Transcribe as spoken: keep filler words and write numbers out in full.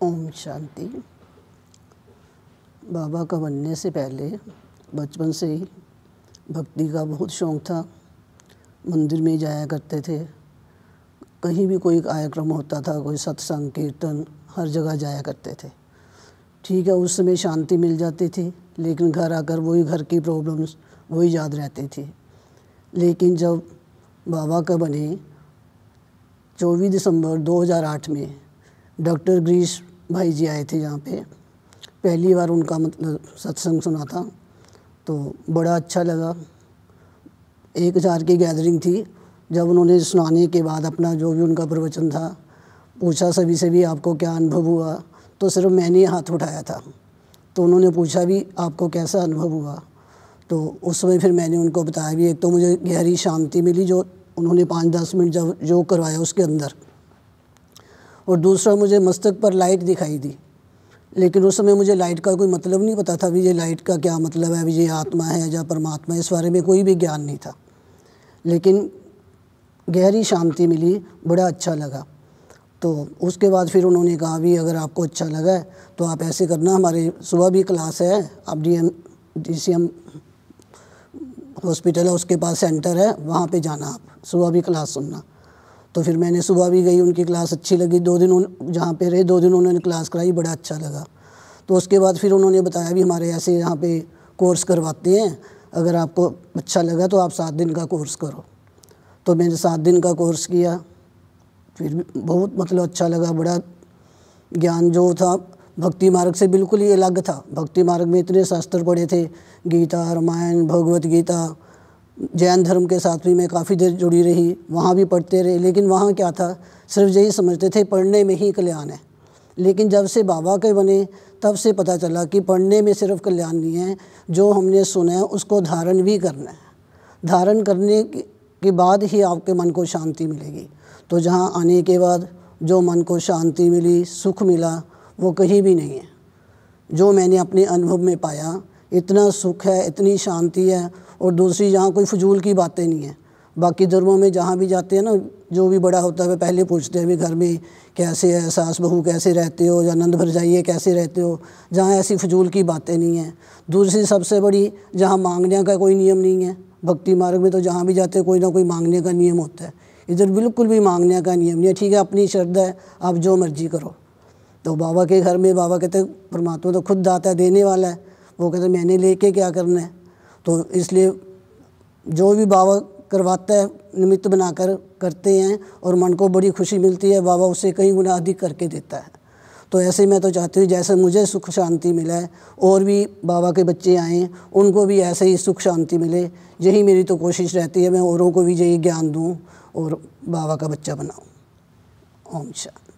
ओम शांति। बाबा का बनने से पहले बचपन से ही भक्ति का बहुत शौक़ था। मंदिर में जाया करते थे, कहीं भी कोई कार्यक्रम होता था, कोई सत्संग कीर्तन, हर जगह जाया करते थे। ठीक है, उस समय शांति मिल जाती थी, लेकिन घर आकर वही घर की प्रॉब्लम्स वही याद रहती थी। लेकिन जब बाबा का बने चौबीस दिसंबर दो हज़ार आठ में डॉक्टर गिरीश भाई जी आए थे यहाँ पे। पहली बार उनका मतलब सत्संग सुना था तो बड़ा अच्छा लगा। एक हज़ार की गैदरिंग थी। जब उन्होंने सुनाने के बाद अपना जो भी उनका प्रवचन था पूछा सभी से भी आपको क्या अनुभव हुआ, तो सिर्फ मैंने हाथ उठाया था। तो उन्होंने पूछा भी आपको कैसा अनुभव हुआ, तो उस समय फिर मैंने उनको बताया भी, एक तो मुझे गहरी शांति मिली जो उन्होंने पाँच दस मिनट जब योग करवाया उसके अंदर, और दूसरा मुझे मस्तक पर लाइट दिखाई दी। लेकिन उस समय मुझे लाइट का कोई मतलब नहीं पता था भी ये लाइट का क्या मतलब है, भी ये आत्मा है या परमात्मा है, इस बारे में कोई भी ज्ञान नहीं था। लेकिन गहरी शांति मिली, बड़ा अच्छा लगा। तो उसके बाद फिर उन्होंने कहा भी अगर आपको अच्छा लगा है तो आप ऐसे करना, हमारे सुबह भी क्लास है, आप D M D C M hospital है उसके पास सेंटर है, वहाँ पे जाना, आप सुबह भी क्लास सुनना। तो फिर मैंने सुबह भी गई, उनकी क्लास अच्छी लगी। दो दिन उन जहाँ पे रहे दो दिन उन्होंने क्लास कराई, बड़ा अच्छा लगा। तो उसके बाद फिर उन्होंने बताया भी हमारे ऐसे यहाँ पे कोर्स करवाते हैं, अगर आपको अच्छा लगा तो आप सात दिन का कोर्स करो। तो मैंने सात दिन का कोर्स किया, फिर भी बहुत मतलब अच्छा लगा। बड़ा ज्ञान जो था भक्ति मार्ग से बिल्कुल ही अलग था। भक्ति मार्ग में इतने शास्त्र पढ़े थे, गीता, रामायण, भगवत गीता। जैन धर्म के साथ भी मैं काफ़ी देर जुड़ी रही, वहाँ भी पढ़ते रहे। लेकिन वहाँ क्या था, सिर्फ यही समझते थे पढ़ने में ही कल्याण है। लेकिन जब से बाबा के बने तब से पता चला कि पढ़ने में सिर्फ कल्याण नहीं है, जो हमने सुना है उसको धारण भी करना है। धारण करने के बाद ही आपके मन को शांति मिलेगी। तो जहाँ आने के बाद जो मन को शांति मिली, सुख मिला, वो कहीं भी नहीं है। जो मैंने अपने अनुभव में पाया, इतना सुख है, इतनी शांति है। और दूसरी जहाँ कोई फजूल की बातें नहीं है। बाकी धर्मों में जहाँ भी जाते हैं ना, जो भी बड़ा होता है पहले पूछते हैं भी घर में कैसे है, सास बहू कैसे रहते हो, या नंद भर जाइए कैसे रहते हो। जहाँ ऐसी फजूल की बातें नहीं हैं। दूसरी सबसे बड़ी, जहाँ मांगने का कोई नियम नहीं है। भक्ति मार्ग में तो जहाँ भी जाते कोई ना कोई मांगने का नियम होता है, इधर बिल्कुल भी मांगने का नियम नहीं है। ठीक है, अपनी श्रद्धा है, आप जो मर्जी करो। तो बाबा के घर में बाबा कहते परमात्मा तो खुद दाता है, देने वाला है। वो कहते मैंने लेके क्या करना है। तो इसलिए जो भी बाबा करवाता है निमित्त बनाकर करते हैं, और मन को बड़ी खुशी मिलती है। बाबा उससे कई गुना अधिक करके देता है। तो ऐसे मैं तो चाहती हूँ जैसे मुझे सुख शांति मिला है, और भी बाबा के बच्चे आएँ उनको भी ऐसे ही सुख शांति मिले। यही मेरी तो कोशिश रहती है, मैं औरों को भी यही ज्ञान दूँ और बाबा का बच्चा बनाऊँ। ओम शांति।